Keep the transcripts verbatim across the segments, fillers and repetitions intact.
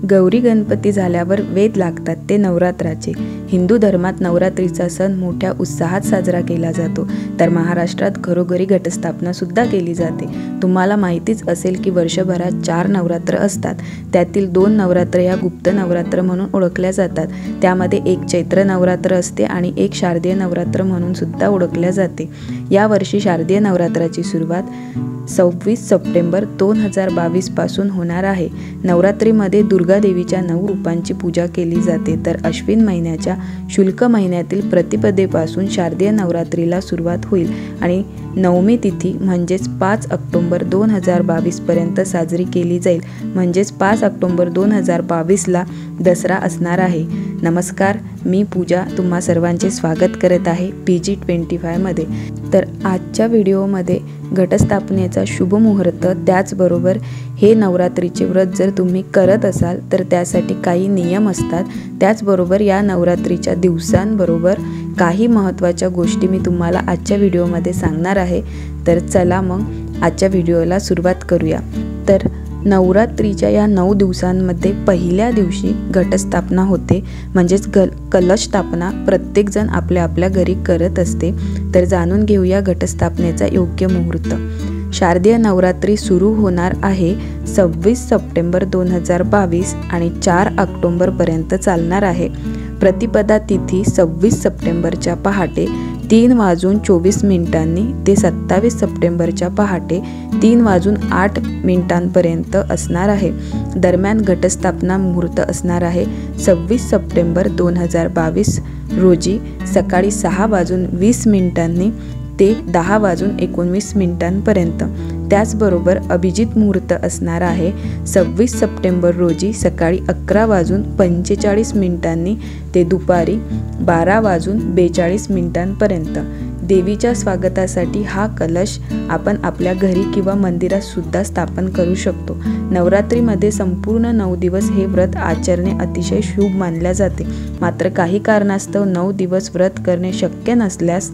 गौरी गणपती झाल्यावर वेध लागतात ते नवरात्राचे। हिंदू धर्मात नवरात्रीचा सण मोठ्या उत्साहात साजरा केला जातो, तर महाराष्ट्रात घरोघरी घटस्थापना सुद्धा केली जाते। तुम्हाला माहितीच असेल की वर्षभरात चार नवरात्र असतात, त्यातील दोन नवरात्र या गुप्त नवरात्र म्हणून ओळखल्या जातात। त्यामध्ये एक चैत्र नवरात्र असते आणि एक शारदीय नवरात्र म्हणून सुद्धा ओळखल्या जाते। या वर्षी शारदीय नवरात्राची सुरुवात सव्वीस सप्टेंबर दोन हजार बावीस पासून होणार आहे। नवरात्रीमध्ये दुर्गा देवीच्या नऊ रूपांची पूजा केली जाते, तर अश्विन महिन्याच्या शुल्क महिन्यातील प्रतिपदेपासून शारदीय नवरात्रीला सुरुवात होईल आणि नवमी तिथी म्हणजेच पाच ऑक्टोबर दोन हजार बावीस पर्यंत साजरी केली जाईल। म्हणजेच पाच ऑक्टोबर दोन हजार बावीसला दसरा असणार आहे। नमस्कार, मी पूजा तुम्हा सर्वांचे स्वागत करत आहे पी जी ट्वेंटी फायमध्ये। तर आजच्या व्हिडिओमध्ये घटस्थापनेचा शुभ मुहूर्त, त्याचबरोबर हे नवरात्रीचे व्रत जर तुम्ही करत असाल तर त्यासाठी काही नियम असतात, त्याचबरोबर या नवरात्रीच्या दिवसांबरोबर काही महत्त्वाच्या गोष्टी मी तुम्हाला आजच्या व्हिडिओमध्ये सांगणार आहे। तर चला मग आजच्या व्हिडिओला सुरुवात करूया। तर नवरात्रीच्या या नऊ दिवसांमध्ये पहिल्या दिवशी घटस्थापना होते, म्हणजेच ग कलश स्थापना प्रत्येकजण आपल्या आपल्या घरी करत असते। तर जाणून घेऊया घटस्थापनेचा योग्य मुहूर्त। शारदीय नवरात्री सुरू होणार आहे सव्वीस सप्टेंबर दोन हजार बावीस आणि चार ऑक्टोबरपर्यंत चालणार आहे। प्रतिपदा तिथी सव्वीस सप्टेंबरच्या पहाटे तीन वाजून चोवीस मिनिटांनी ते सत्तावीस सप्टेंबरच्या पहाटे तीन वाजून आठ मिनिटांपर्यंत असणार आहे। दरम्यान घटस्थापना मुहूर्त असणार आहे सव्वीस सप्टेंबर दोन हजार बावीस रोजी सकाळी सहा वाजून वीस मिनिटांनी ते दहा वाजून एकोणवीस मिनिटांपर्यंत। त्याचबरोबर अभिजित मुहूर्त असणार आहे सव्वीस सप्टेंबर रोजी सकाळी अकरा वाजून पंचेचाळीस मिनिटांनी ते दुपारी बारा वाजून बेचाळीस मिनिटांपर्यंत। देवीच्या स्वागतासाठी हा कलश आपण आपल्या घरी किंवा मंदिरात सुद्धा स्थापन करू शकतो। नवरात्रीमध्ये संपूर्ण नऊ दिवस हे व्रत आचरणे अतिशय शुभ मानले जाते, मात्र काही कारणास्तव नऊ दिवस व्रत करणे शक्य नसल्यास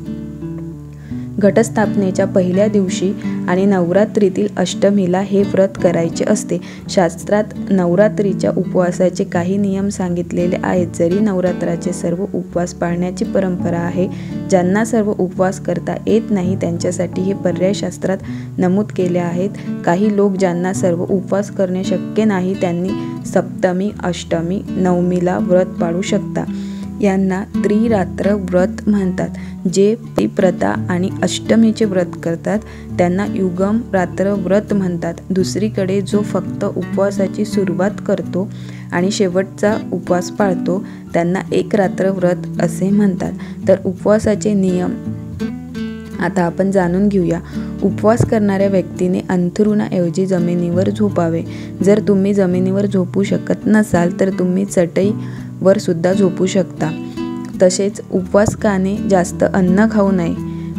घटस्थापनेच्या पहिल्या दिवशी आणि नवरात्रीतील अष्टमीला हे व्रत करायचे असते। शास्त्रात नवरात्रीच्या उपवासाचे काही नियम सांगितलेले आहेत। जरी नवरात्राचे सर्व उपवास पाळण्याची परंपरा आहे, ज्यांना सर्व उपवास करता येत नाही त्यांच्यासाठी हे पर्याय शास्त्रात नमूद केले आहेत। काही लोक ज्यांना सर्व उपवास करणे शक्य नाही त्यांनी सप्तमी, अष्टमी, नवमीला व्रत पाळू शकता। यांना त्रिरात्र व्रत म्हणतात। जे प्रता आणि अष्टमीचे व्रत करतात त्यांना युगम रात्र व्रत म्हणतात। दुसरीकडे जो फक्त उपवासाची सुरुवात करतो आणि शेवटचा उपवास पाळतो त्यांना एक रात्र व्रत असे म्हणतात। तर उपवासाचे नियम आता आपण जाणून घेऊया। उपवास करणाऱ्या व्यक्तीने अंथरुणाऐवजी जमिनीवर झोपावे। जर तुम्ही जमिनीवर झोपू शकत नसाल तर तुम्ही चटईवर सुद्धा झोपू शकता। तसेच उपवासकाने जास्त अन्न खाऊ नये,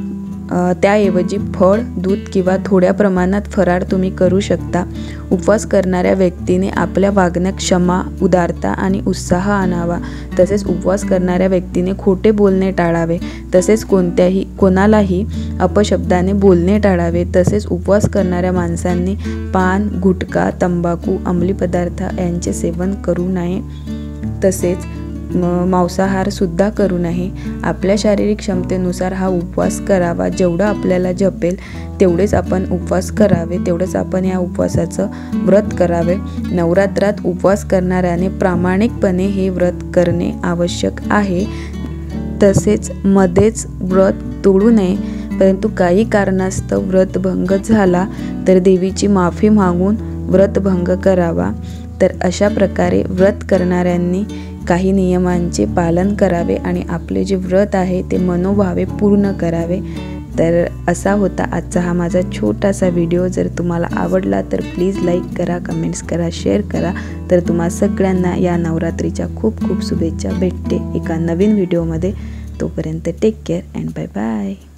त्याऐवजी फळ, दूध किंवा थोड्या प्रमाणात फराळ तुम्ही करू शकता। उपवास करणाऱ्या व्यक्तीने आपल्या वागण्यात क्षमा, उदारता आणि उत्साह आणावा। तसेच उपवास करणाऱ्या व्यक्तीने खोटे बोलणे टाळावे, तसेच कोणत्याही कोणालाही अपशब्दाने बोलणे टाळावे। तसेच उपवास करणाऱ्या माणसांनी पान, गुटखा, तंबाखू, अंमली पदार्थ यांचे सेवन करू नये। तसेच मांसाहार सुद्धा करू नये। आपल्या शारीरिक क्षमतेनुसार हा उपवास करावा। जेवढं आपल्याला झेपेल तेवढेच आपण उपवास करावे, तेवढंच आपण या उपवासाचं व्रत करावे। नवरात्रात उपवास करणाऱ्याने प्रामाणिकपणे हे व्रत करणे आवश्यक आहे। तसेच मध्येच व्रत तोडू नये, परंतु काही कारणास्तव व्रतभंग झाला तर देवीची माफी मागून व्रतभंग करावा। तर अशा प्रकारे व्रत करणाऱ्यांनी काही नियमांचे पालन करावे आणि आपले जे व्रत आहे ते मनोभावे पूर्ण करावे। तर असा होता आजचा हा माझा छोटासा व्हिडिओ। जर तुम्हाला आवडला तर प्लीज लाईक करा, कमेंट्स करा, शेअर करा। तर तुम्हा सगळ्यांना या नवरात्रीच्या खूप खूप शुभेच्छा। भेटते एका नवीन व्हिडिओमध्ये। तोपर्यंत take care and bye bye.